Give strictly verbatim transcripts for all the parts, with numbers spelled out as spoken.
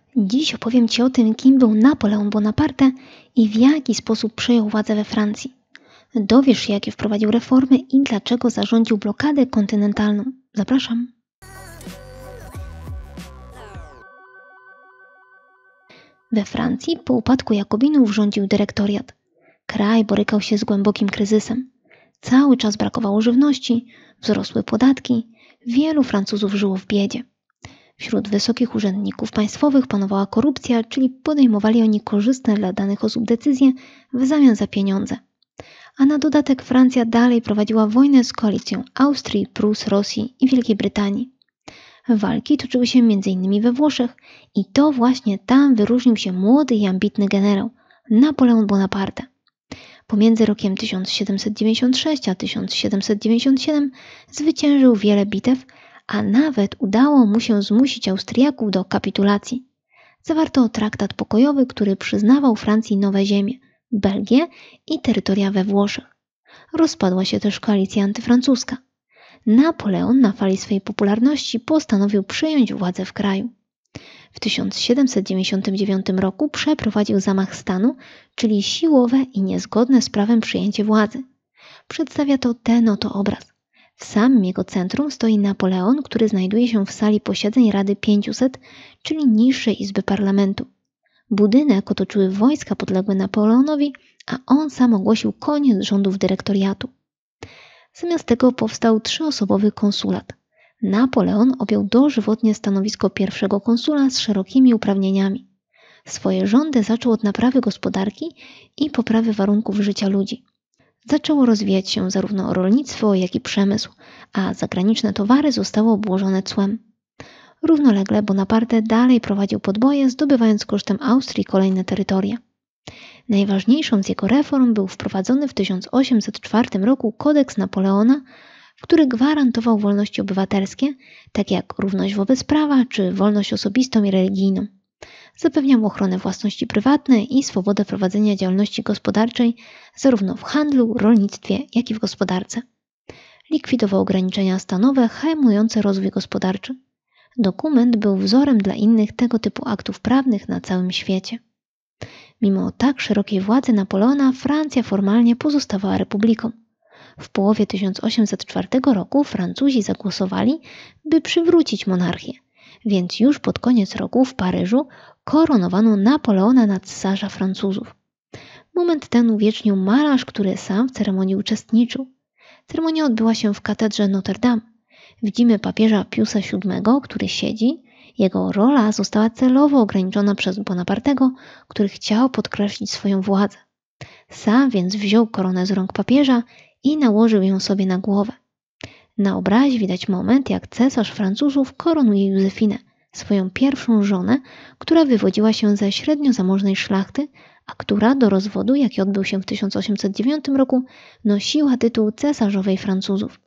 Dziś opowiem Ci o tym, kim był Napoleon Bonaparte i w jaki sposób przejął władzę we Francji. Dowiesz się, jakie wprowadził reformy i dlaczego zarządził blokadę kontynentalną. Zapraszam. We Francji po upadku Jakobinów rządził dyrektoriat. Kraj borykał się z głębokim kryzysem. Cały czas brakowało żywności, wzrosły podatki, wielu Francuzów żyło w biedzie. Wśród wysokich urzędników państwowych panowała korupcja, czyli podejmowali oni korzystne dla danych osób decyzje w zamian za pieniądze. A na dodatek Francja dalej prowadziła wojnę z koalicją Austrii, Prus, Rosji i Wielkiej Brytanii. Walki toczyły się między innymi we Włoszech i to właśnie tam wyróżnił się młody i ambitny generał Napoleon Bonaparte. Pomiędzy rokiem tysiąc siedemset dziewięćdziesiąt sześć a tysiąc siedemset dziewięćdziesiąt siedem zwyciężył wiele bitew, a nawet udało mu się zmusić Austriaków do kapitulacji. Zawarto traktat pokojowy, który przyznawał Francji nowe ziemie, Belgię i terytoria we Włoszech. Rozpadła się też koalicja antyfrancuska. Napoleon na fali swojej popularności postanowił przejąć władzę w kraju. W tysiąc siedemset dziewięćdziesiątym dziewiątym roku przeprowadził zamach stanu, czyli siłowe i niezgodne z prawem przyjęcie władzy. Przedstawia to ten oto obraz. W samym jego centrum stoi Napoleon, który znajduje się w sali posiedzeń Rady pięciuset, czyli niższej izby parlamentu. Budynek otoczyły wojska podległe Napoleonowi, a on sam ogłosił koniec rządów dyrektoriatu. Zamiast tego powstał trzyosobowy konsulat. Napoleon objął dożywotnie stanowisko pierwszego konsula z szerokimi uprawnieniami. Swoje rządy zaczął od naprawy gospodarki i poprawy warunków życia ludzi. Zaczęło rozwijać się zarówno rolnictwo, jak i przemysł, a zagraniczne towary zostały obłożone cłem. Równolegle Bonaparte dalej prowadził podboje, zdobywając kosztem Austrii kolejne terytoria. Najważniejszą z jego reform był wprowadzony w tysiąc osiemset czwartym roku kodeks Napoleona, który gwarantował wolności obywatelskie, takie jak równość wobec prawa czy wolność osobistą i religijną. Zapewniał ochronę własności prywatnej i swobodę prowadzenia działalności gospodarczej zarówno w handlu, rolnictwie, jak i w gospodarce. Likwidował ograniczenia stanowe hamujące rozwój gospodarczy. Dokument był wzorem dla innych tego typu aktów prawnych na całym świecie. Mimo tak szerokiej władzy Napoleona Francja formalnie pozostawała republiką. W połowie tysiąc osiemset czwartego roku Francuzi zagłosowali, by przywrócić monarchię, więc już pod koniec roku w Paryżu koronowano Napoleona na cesarza Francuzów. Moment ten uwiecznił malarz, który sam w ceremonii uczestniczył. Ceremonia odbyła się w katedrze Notre Dame. Widzimy papieża Piusa siódmego, który siedzi. Jego rola została celowo ograniczona przez Bonapartego, który chciał podkreślić swoją władzę. Sam więc wziął koronę z rąk papieża i nałożył ją sobie na głowę. Na obrazie widać moment, jak cesarz Francuzów koronuje Józefinę, swoją pierwszą żonę, która wywodziła się ze średnio zamożnej szlachty, a która do rozwodu, jaki odbył się w tysiąc osiemset dziewiątym roku, nosiła tytuł cesarzowej Francuzów.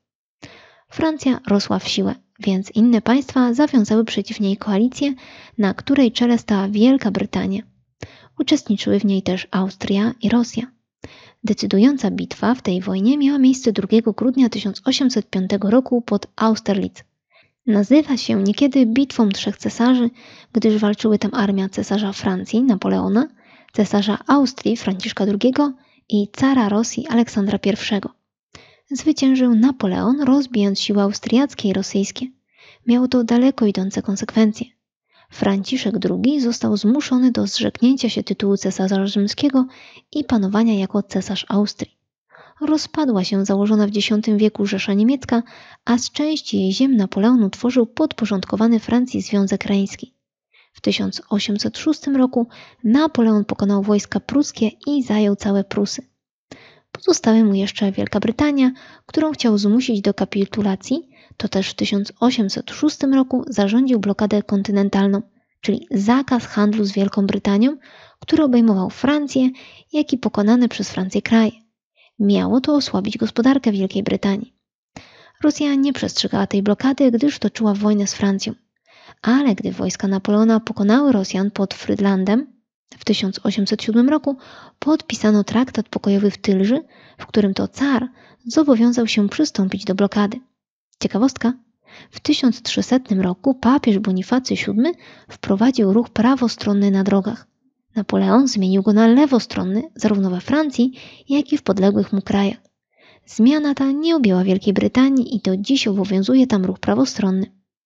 Francja rosła w siłę, więc inne państwa zawiązały przeciw niej koalicję, na której czele stała Wielka Brytania. Uczestniczyły w niej też Austria i Rosja. Decydująca bitwa w tej wojnie miała miejsce drugiego grudnia tysiąc osiemset piątego roku pod Austerlitz. Nazywa się niekiedy Bitwą Trzech Cesarzy, gdyż walczyły tam armia cesarza Francji, Napoleona, cesarza Austrii, Franciszka drugiego i cara Rosji, Aleksandra pierwszego. Zwyciężył Napoleon, rozbijając siły austriackie i rosyjskie. Miało to daleko idące konsekwencje. Franciszek drugi został zmuszony do zrzeknięcia się tytułu cesarza rzymskiego i panowania jako cesarz Austrii. Rozpadła się założona w dziesiątym wieku Rzesza Niemiecka, a z części jej ziem Napoleon utworzył podporządkowany Francji Związek Reński. W tysiąc osiemset szóstym roku Napoleon pokonał wojska pruskie i zajął całe Prusy. Pozostała mu jeszcze Wielka Brytania, którą chciał zmusić do kapitulacji. To też w tysiąc osiemset szóstym roku zarządził blokadę kontynentalną, czyli zakaz handlu z Wielką Brytanią, który obejmował Francję, jak i pokonane przez Francję kraje. Miało to osłabić gospodarkę Wielkiej Brytanii. Rosja nie przestrzegała tej blokady, gdyż toczyła wojnę z Francją. Ale gdy wojska Napoleona pokonały Rosjan pod Frydlandem, w tysiąc osiemset siódmym roku podpisano traktat pokojowy w Tylży, w którym to car zobowiązał się przystąpić do blokady. Ciekawostka. W tysiąc trzysetnym roku papież Bonifacy siódmy wprowadził ruch prawostronny na drogach. Napoleon zmienił go na lewostronny zarówno we Francji, jak i w podległych mu krajach. Zmiana ta nie objęła Wielkiej Brytanii i do dziś obowiązuje tam ruch prawostronny.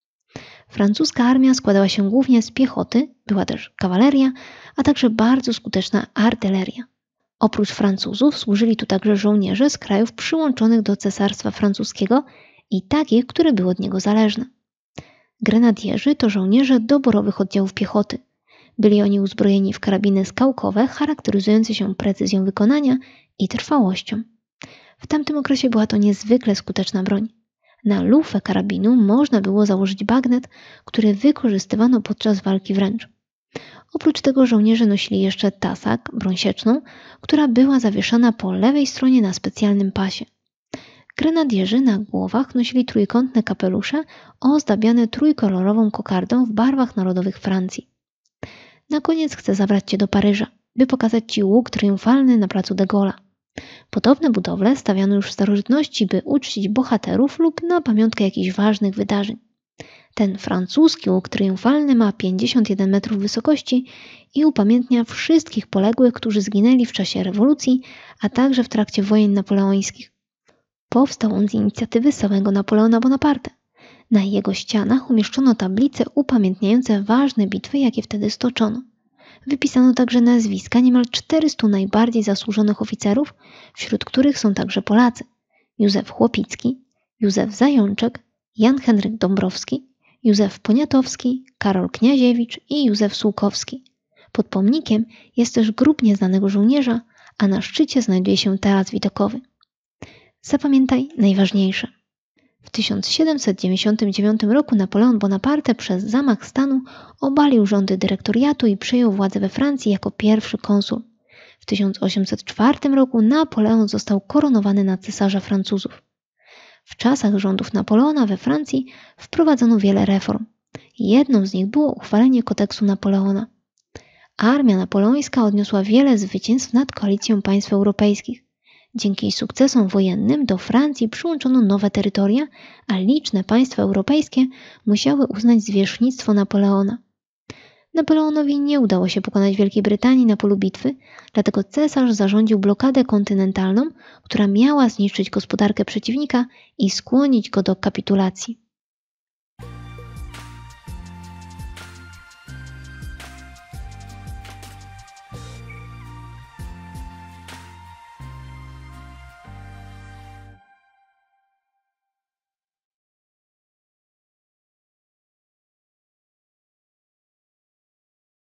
Francuska armia składała się głównie z piechoty, była też kawaleria, a także bardzo skuteczna artyleria. Oprócz Francuzów służyli tu także żołnierze z krajów przyłączonych do Cesarstwa Francuskiego i takich, które były od niego zależne. Grenadierzy to żołnierze doborowych oddziałów piechoty. Byli oni uzbrojeni w karabiny skałkowe charakteryzujące się precyzją wykonania i trwałością. W tamtym okresie była to niezwykle skuteczna broń. Na lufę karabinu można było założyć bagnet, który wykorzystywano podczas walki wręcz. Oprócz tego żołnierze nosili jeszcze tasak, broń sieczną, która była zawieszana po lewej stronie na specjalnym pasie. Grenadierzy na głowach nosili trójkątne kapelusze ozdabiane trójkolorową kokardą w barwach narodowych Francji. Na koniec chcę zabrać Cię do Paryża, by pokazać Ci łuk triumfalny na placu de Gaulle'a. Podobne budowle stawiano już w starożytności, by uczcić bohaterów lub na pamiątkę jakichś ważnych wydarzeń. Ten francuski łuk triumfalny ma pięćdziesiąt jeden metrów wysokości i upamiętnia wszystkich poległych, którzy zginęli w czasie rewolucji, a także w trakcie wojen napoleońskich. Powstał on z inicjatywy samego Napoleona Bonaparte. Na jego ścianach umieszczono tablice upamiętniające ważne bitwy, jakie wtedy stoczono. Wypisano także nazwiska niemal czterystu najbardziej zasłużonych oficerów, wśród których są także Polacy: Józef Chłopicki, Józef Zajączek, Jan Henryk Dąbrowski, Józef Poniatowski, Karol Kniaziewicz i Józef Sułkowski. Pod pomnikiem jest też grób nieznanego żołnierza, a na szczycie znajduje się taras widokowy. Zapamiętaj najważniejsze. W tysiąc siedemset dziewięćdziesiątym dziewiątym roku Napoleon Bonaparte przez zamach stanu obalił rządy dyrektoriatu i przejął władzę we Francji jako pierwszy konsul. W tysiąc osiemset czwartym roku Napoleon został koronowany na cesarza Francuzów. W czasach rządów Napoleona we Francji wprowadzono wiele reform. Jedną z nich było uchwalenie kodeksu Napoleona. Armia napoleońska odniosła wiele zwycięstw nad koalicją państw europejskich. Dzięki sukcesom wojennym do Francji przyłączono nowe terytoria, a liczne państwa europejskie musiały uznać zwierzchnictwo Napoleona. Napoleonowi nie udało się pokonać Wielkiej Brytanii na polu bitwy, dlatego cesarz zarządził blokadę kontynentalną, która miała zniszczyć gospodarkę przeciwnika i skłonić go do kapitulacji.